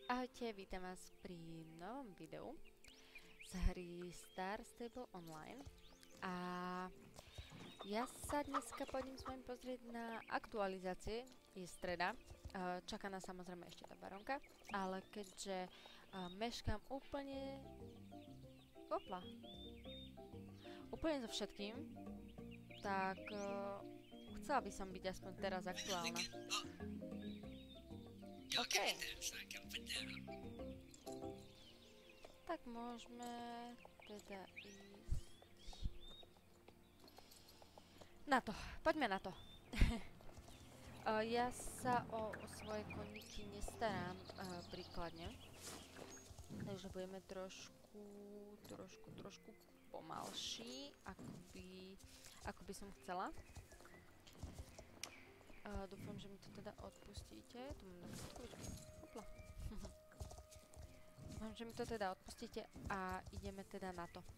Ahojte, vítam vás pri novom videu z hry Star Stable Online. A ja sa dneska pôjdem s vami pozrieť na aktualizácie. Je streda, čaká nás samozrejme ešte tá baronka, ale keďže meškám úplne so všetkým, tak chcela by som byť aspoň teraz aktuálna. OK. Tak môžeme teda ísť na to. Poďme na to. Ja sa o svoje koníky nestarám príkladne. Takže budeme trošku pomalší, ako by som chcela. Dúfam, že mi to teda odpustíte. Tu mám hopla. Dúfam, že mi to teda odpustíte a ideme teda na to.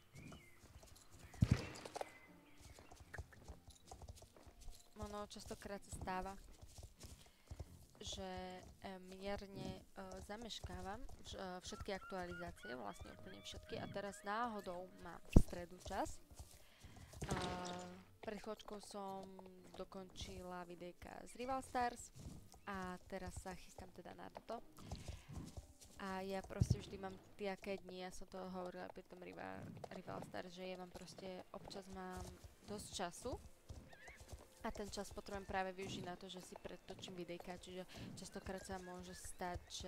Ono častokrát sa stáva, že mierne zameškávam všetky aktualizácie, vlastne úplne všetky. A teraz náhodou mám v stredu čas. Pred chvíľočkou som dokončila videjka z Rival Stars a teraz sa chystám teda na toto. A ja proste vždy mám také dni, ja som to hovorila pri tom Rival Stars, že ja mám proste, občas mám dosť času a ten čas potrebujem práve využiť na to, že si pretočím videjka, čiže častokrát sa môže stať, že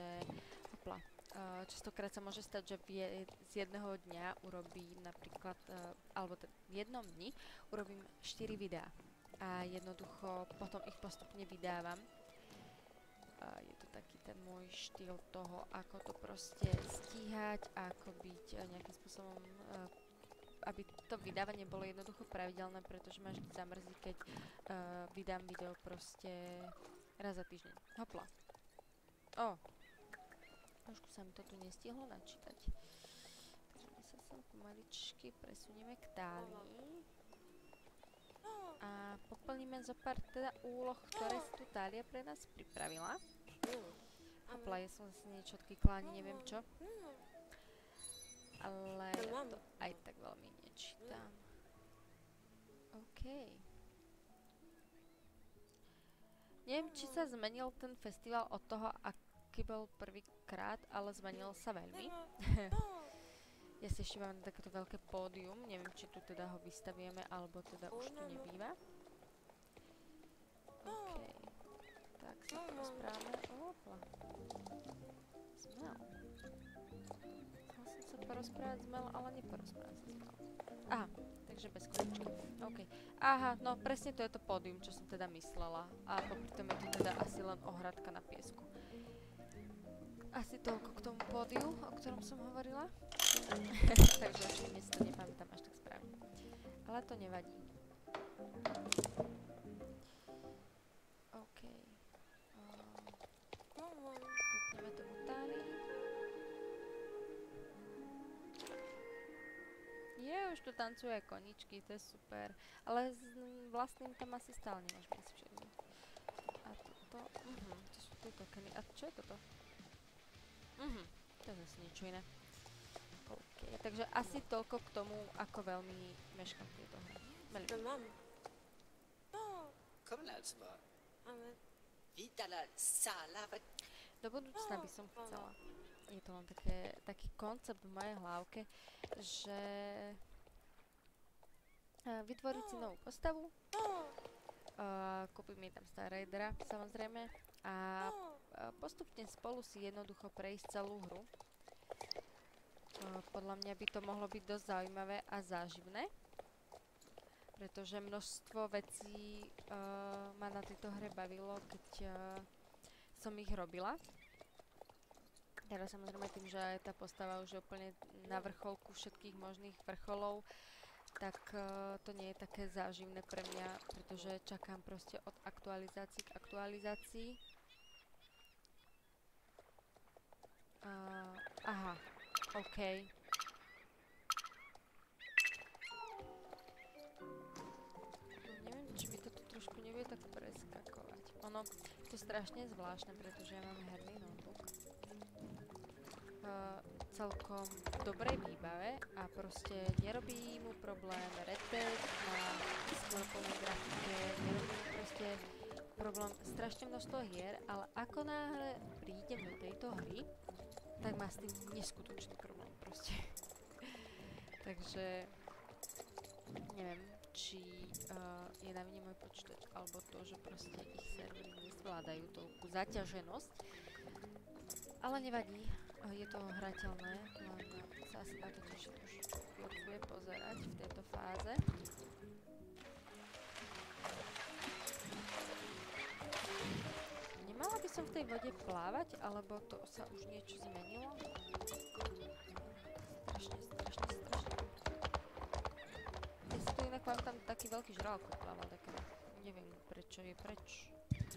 že z jedného dňa urobím napríklad, alebo v jednom dni urobím 4 videá a jednoducho potom ich postupne vydávam. Je to taký ten môj štýl toho, ako to proste stíhať, ako byť nejakým spôsobom, aby to vydávanie bolo jednoducho pravidelné, pretože ma vždy zamrzí, keď vydám video proste raz za týždeň. Hopla. Trošku sa mi to tu nestihlo načítať. Takže my sa sem pomaličky presunieme k Tálii. A poplníme zo pár teda úloh, ktoré si tu Tália pre nás pripravila. Hopla, ja som si niečo odklikla, ani neviem čo. Ale ja to aj tak veľmi nečítam. OK. Neviem, či sa zmenil ten festival od toho, aký bol prvýkrát, ale zmenil sa veľmi. Ja si ešte mám takéto veľké pódium, neviem, či tu teda ho vystavieme, alebo teda už tu nebýva. OK. Tak sa porozprávame. Opla. Zmel. Chcela som sa porozprávať s Mel, ale neporozprávam sa s Mel. Aha, takže bez koničky. OK. Aha, no presne to je to pódium, čo som teda myslela. A popri tom je tu teda asi len ohradka na piesku. Asi toľko k tomu pódiu, o ktorom som hovorila. Takže ešte dnes to nepamätám až tak správne. Ale to nevadí. OK. Kúpneme to Tálii. Už tu tancujú aj koničky, to je super. Ale s vlastným tam asi stále nemôžeme si všedniť. A toto, to sú tie tokeny. A čo je toto? To je zase niečo iné. OK, takže asi toľko k tomu, ako veľmi meškám tieto hry. Do budúcna by som chcela. Je to len taký koncept v mojej hlavke, že vytvoriť si novú postavu, kúpim jej tam Star Raidera, samozrejme, a postupne spolu si jednoducho prejsť celú hru. Podľa mňa by to mohlo byť dosť zaujímavé a záživné, pretože množstvo vecí ma na tejto hre bavilo, keď som ich robila. Teraz samozrejme tým, že tá postava už je úplne na vrcholku všetkých možných vrcholov, tak to nie je také záživné pre mňa, pretože čakám proste od aktualizácií k aktualizácii. Aha, OK. Neviem, či by to tu trošku nebude tak preskakovať. Ono, to je strašne zvláštne, pretože ja mám herný notebook. celkom dobrej výbave a proste nerobí mu problém Red Dead na skôr plnej grafike, nerobí mu proste problém strašne množstvo hier, ale ako náhle prídem do tejto hry, tak má s tým neskutočný problém proste. Takže neviem, či je na vine môj počítač, alebo to, že proste ich servery nezvládajú toľkú zaťaženosť. Ale nevadí, je to hrateľné, len sa asi na to tiež už bude pozerať v tejto fáze. Nemala by som v tej vode plávať, alebo to sa už niečo zmenilo? Strašne. Ja si tu inak mám tam taký veľký žralok plával, tak neviem prečo je preč.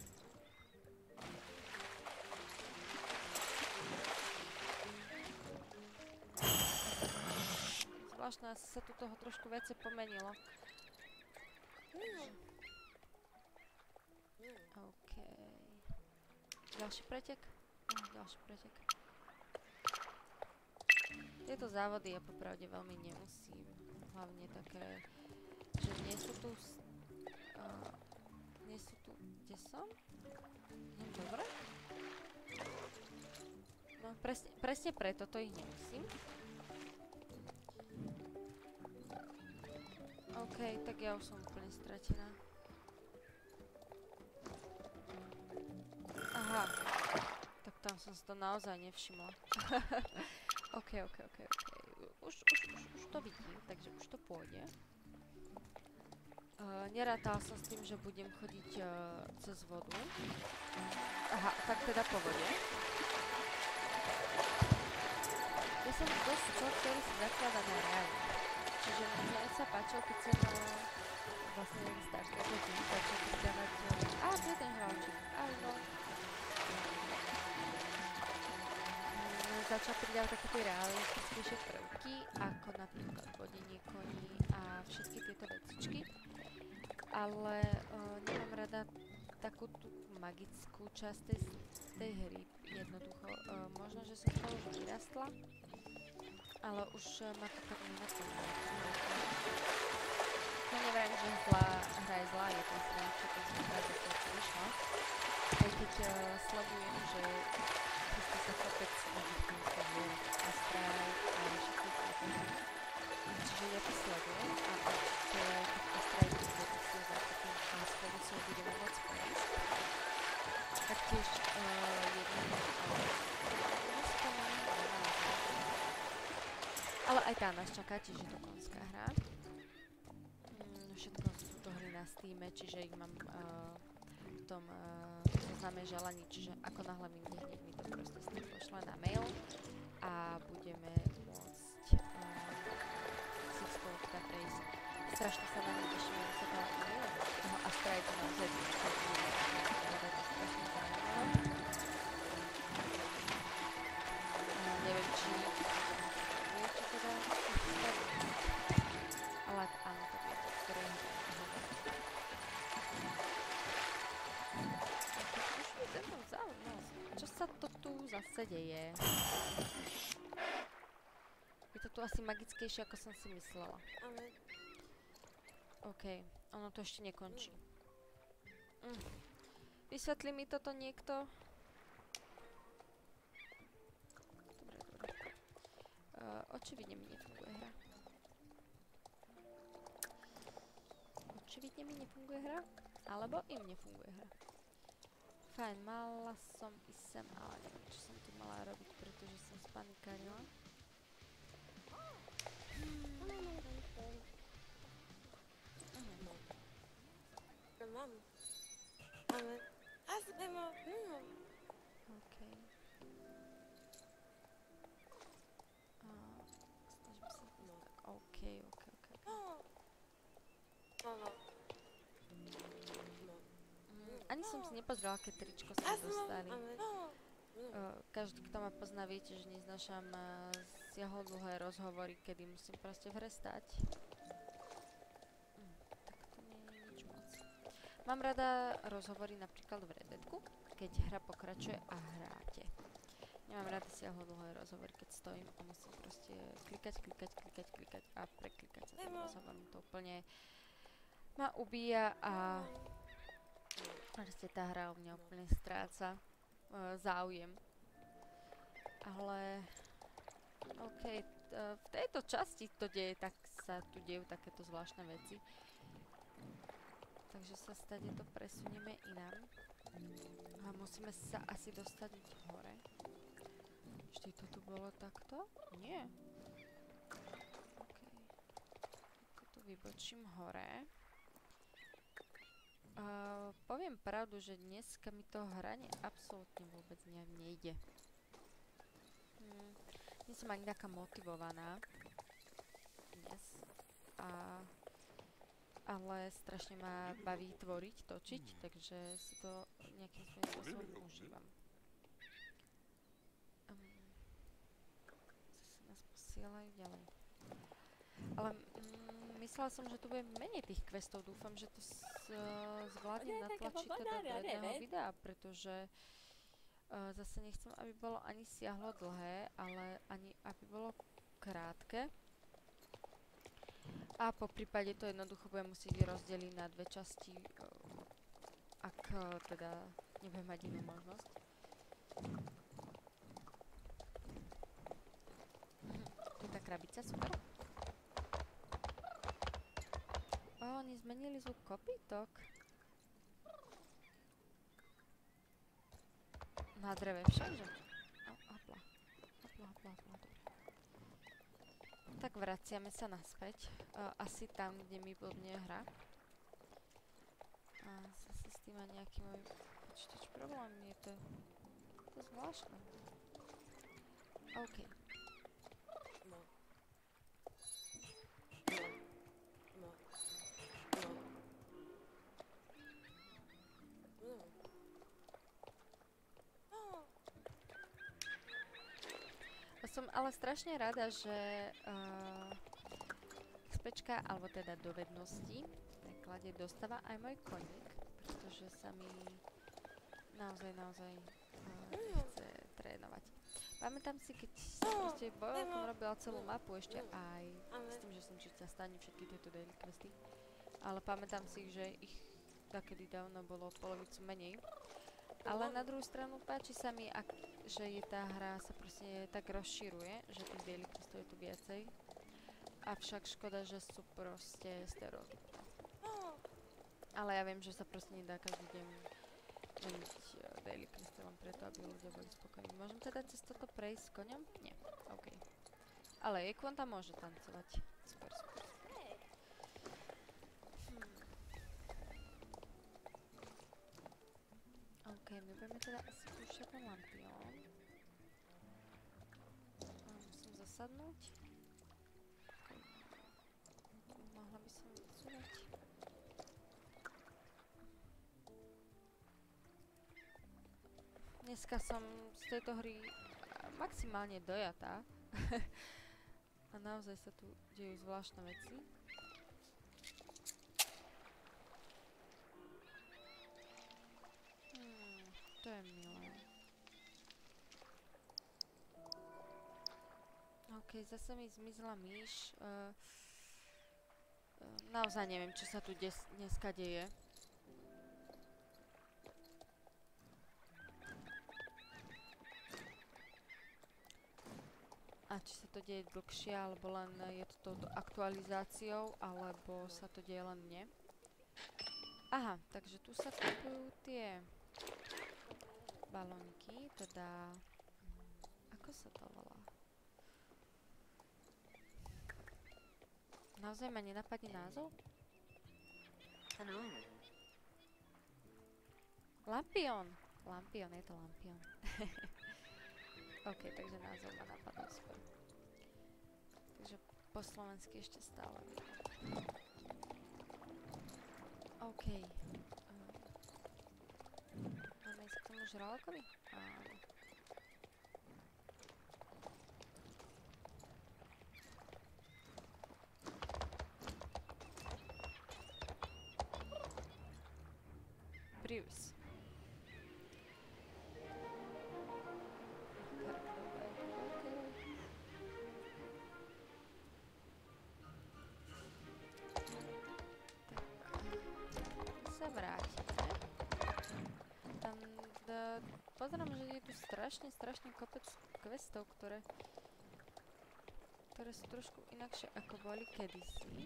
Zvláštne, asi sa tu toho trošku viacej pomenilo. OK. Ďalší pretek? Ďalší pretek. Tieto závody ja popravde veľmi nemusím. Hlavne také, že nie sú tu... Kde som? Dobre. No, presne preto to ich nemusím. OK, tak ja už som úplne stratená. Aha. Tak tam som si to naozaj nevšimla. OK. Už to vidím, takže už to pôjde. Nerátala som s tým, že budem chodiť cez vodu. Aha, tak teda po vode. Ja som dosť človek, ktorý si zakladá na reálne. Čiže mne sa páčilo, keď som vlastne staršie hodín začal pridávať... Á, tu je ten hráčik. Áno. Začal pridávať také tie realistickejšie prvky, ako napríklad vodenie koní a všetky tieto vecičky. Ale nemám rada takú tú magickú časť tej hry. Jednoducho, možno, že som to už vyrastla, ale už ma to tak nenaplňuje. No nevrajím, že hra je zlá, je to zlá, čo to som rád, že to vyšla. Aj keď sledujem, že chystá sa kopec nových týmských hier a Stray a všetky tieto hry. Čiže ja to sledujem a keď to Stray bude vypustil zákupy a spolu si ho budeme môcť prejsť, tak tiež ale aj tá nás čaká, tiež je to konská hra. Všetko sú to hry na Steame, čiže ich mám v tom zozname želaní, čiže ako náhle vyjde, hneď mi to proste Steam pošle na mail a budeme môcť si spolu teda prejsť. Strašne sa na mňa teším, že sa to milujem. A Stray to naozaj strašne zaujímavé. Neviem, či teda ale áno, to je to, ktoré je už mi tento zaujímavé. Čo sa to tu zase deje? Je to tu asi magickejšie, ako som si myslela. OK, ono to ešte nekončí. Vysvetlí mi toto niekto? Dobre. Očividne mi nefunguje hra. Očividne mi nefunguje hra? Alebo im nefunguje hra. Fajn, mala som ísť sem, ale neviem, čo som tu mala robiť, pretože som spanikárila. Mam. Ale... OK. Snažím sa tak. OK. Ani som si nepozrela, aké tričko sme dostali. Každý, kto ma pozná, viete, že neznášam siahodlhé rozhovory, kedy musím proste v hre stať. Tak to nie je nič moc. Mám rada rozhovory napríklad v Red Deadku, keď hra pokračuje a hráte. Nemám rada siahodlhé rozhovory, keď stojím a musím proste klikať a preklikať sa tým rozhovorom. To úplne ma ubíja a proste tá hra u mňa úplne stráca záujem. Ale OK, v tejto časti to deje, tak sa tu dejú takéto zvláštne veci. Takže sa stade to presunieme inám. A musíme sa asi dostať hore. Vždy to tu bolo takto? Nie. OK. To tu vybočím hore. Poviem pravdu, že dneska mi to hranie absolútne vôbec nejde. Nie som ani taká motivovaná dnes. Ale strašne ma baví tvoriť, točiť, takže si to nejakým spôsobom užívam. Zase nás posielajú ďalej. Ale myslela som, že tu bude menej tých questov. Dúfam, že to zvládnem natlačiť teda do jedného videa, pretože zase nechcem, aby bolo ani siahlo dlhé, ale ani aby bolo krátke. A po prípade to jednoducho budem musieť rozdeliť na dve časti, ak teda nebudem mať inú možnosť. Tu je tá krabica, super. Oni zmenili zvuk kopýtok. Na dreve všakže. Hopla. Dobre. Tak vraciame sa naspäť. Asi tam, kde mi blbne hra. A zase s tým má nejaký môj počítač problém. Je to zvláštne. OK. Som ale strašne rada, že XPčka, alebo teda do vednosti, v preklade dostáva aj môj koník, pretože sa mi naozaj chce trénovať. Pamätám si, keď som proste bojovkom robila celú mapu ešte aj s tým, že som čítala stále všetky tieto daily questy, ale pamätám si, že ich takedy dávno bolo polovicu menej. Ale na druhú stranu páči sa mi, že je tá hra sa proste tak rozširuje, že tých daily questov je tu viacej. Avšak škoda, že sú proste stereotypné. Ale ja viem, že sa proste nedá každý deň meniť daily questy len preto, aby ľudia boli spokojní. Môžem teda cez toto prejsť s koňom? Nie. OK. Ale Ekon tam môže tancovať. Super. OK, my budeme teda asi púšťať na lampión. Musím zasadnúť. Mohla by som vycúvať. Dneska som z tejto hry maximálne dojatá. A naozaj sa tu dejú zvláštne veci. To je milé. OK, zase mi zmizla myš. Naozaj neviem, čo sa tu dneska deje. A či sa to deje dlhšie, alebo len je to touto aktualizáciou, alebo sa to deje len mne. Aha, takže tu sa kupujú tie balónky, teda... Ako sa to volá? Naozaj ma nenapadne názov? Ano. Lampión! Lampión, je to lampión. OK, takže názov ma napadol skôr. Takže po slovensky ešte stále. OK. Máme ísť k tomu žralokovi? Áno. Prius. pozerám, že je tu strašne kopec questov, ktoré sú trošku inakšie ako boli kedysi.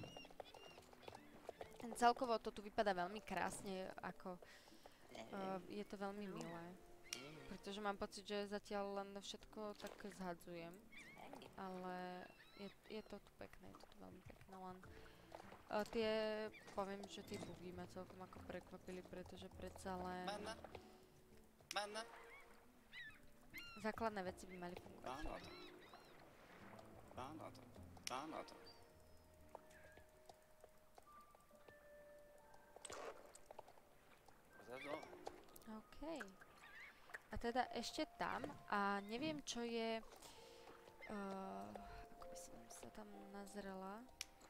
Celkovo to tu vypadá veľmi krásne, ako je to veľmi milé. Pretože mám pocit, že zatiaľ len všetko tak zhadzujem. Ale je to tu pekné, je to tu veľmi pekné, len poviem, že tie bugy ma celkom ako prekvapili, pretože predsa len základné veci by mali fungovať. OK. A teda ešte tam, a neviem, čo je, ako by som sa tam nazrela.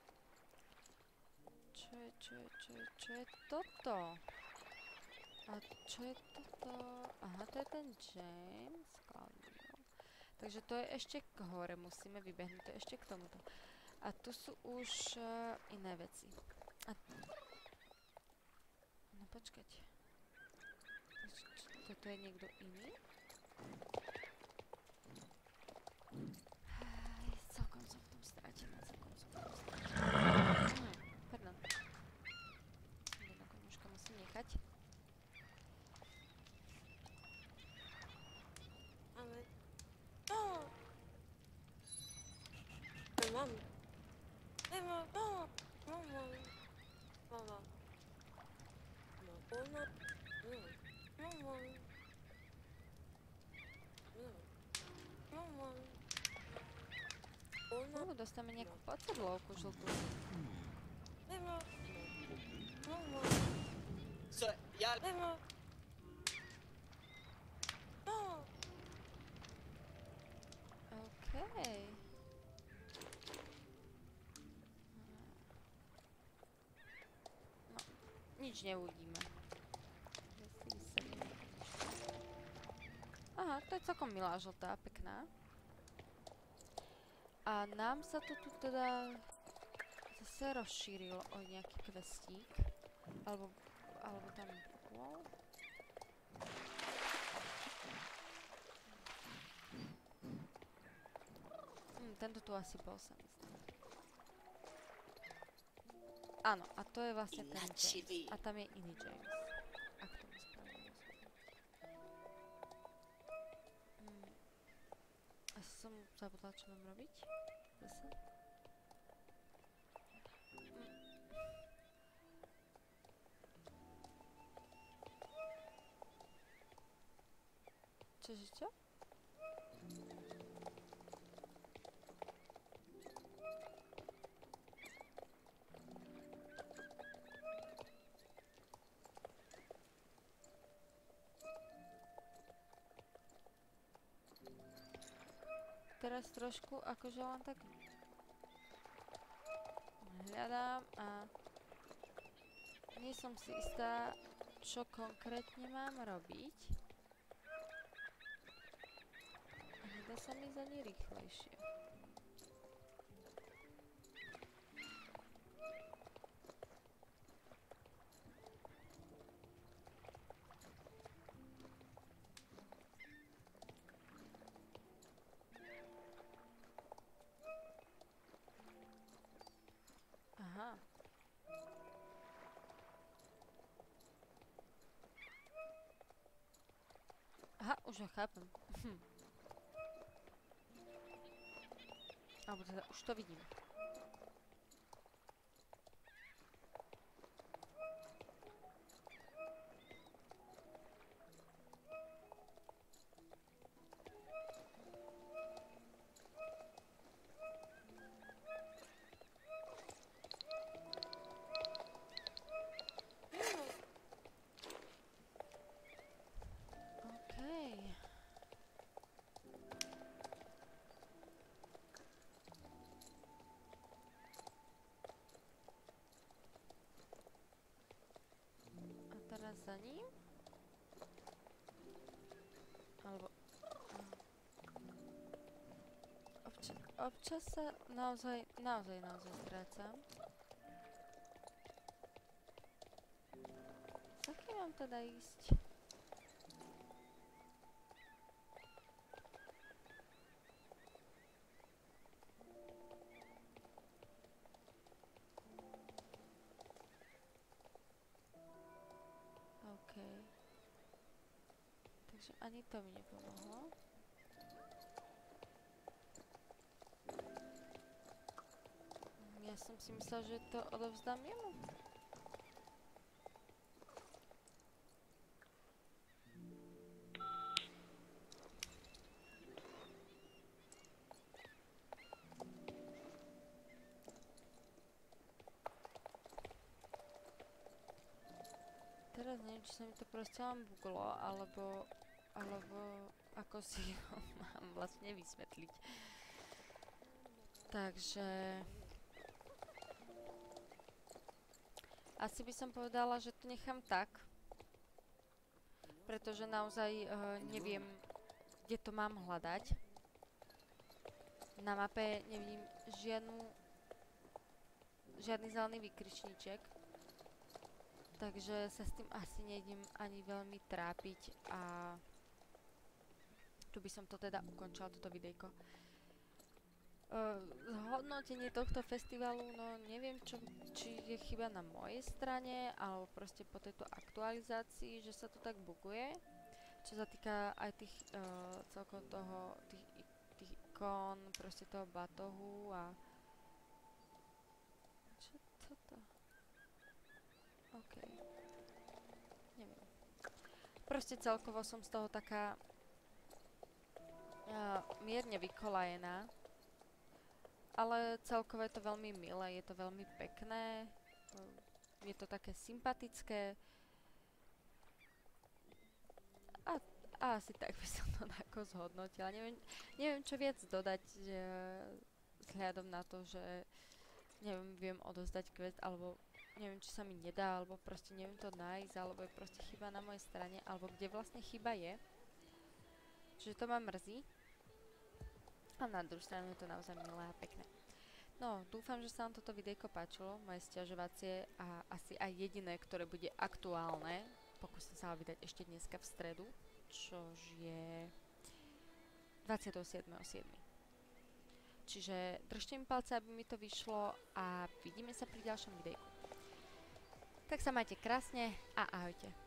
Čo je toto? A čo je toto? Aha, to je ten James. Takže to je ešte k hore, musíme vybehnúť, to je ešte k tomuto. A tu sú už iné veci. No počkať. Toto je niekto iný? Celkom som v tom stratená, pardon. Jedno koňuška musím nechať. Dostame nejakú podsedlovku žltú. Okej. No, nič neuvidíme. Aha, to je celkom milá žltá, pekná. A nám sa to tu teda zase rozšírilo o nejaký questík. Alebo tam bol. Tento tu asi bol, sa mi zdá. Áno, a to je vlastne ten James. A tam je iný James. Ak to mi správne rozumiem. Asi som zabudla, čo mám robiť. Zase. Čože čo? Teraz trošku akože len tak hľadám a nie som si istá, čo konkrétne mám robiť. A nedá sa mi za ní rýchlejšie. Aha. Aha, už ho chápem. Alebo teda, už to vidím. Za ním? Alebo... Občas sa naozaj strácam. Za kým mám teda ísť? Takže ani to mi nepomohlo. Ja som si myslela, že to odovzdám jemu. Teraz neviem, či sa mi to proste len buglo, alebo ako si ho mám vlastne vysvetliť. Takže asi by som povedala, že to nechám tak, pretože naozaj neviem, kde to mám hľadať. Na mape nevidím žiadny zelený vykričníček, takže sa s tým asi nejdem ani veľmi trápiť a tu by som to teda ukončila, toto videjko. Zhodnotenie tohto festivalu, no neviem, či je chyba na mojej strane, alebo proste po tejto aktualizácii, že sa to tak buguje. Čo sa týka aj tých celkovo toho, tých ikon, proste toho batohu a... Čo toto? OK. Neviem. Proste celkovo som z toho taká mierne vykolajená. Ale celkovo je to veľmi milé, je to veľmi pekné, je to také sympatické a asi tak by som to ako zhodnotila. Neviem čo viac dodať vzhľadom na to, že neviem, viem odozdať quest, alebo neviem, či sa mi nedá, alebo proste neviem to nájsť, alebo je proste chyba na mojej strane, alebo kde vlastne chyba je. Čiže to ma mrzí. A na druhú stranu je to naozaj milé a pekné. No, dúfam, že sa vám toto videjko páčilo, moje sťažovacie a asi aj jediné, ktoré bude aktuálne. Pokúsim sa ho vydať ešte dneska v stredu, čož je 27.7. Čiže držte mi palce, aby mi to vyšlo a vidíme sa pri ďalšom videjku. Tak sa majte krásne a ahojte.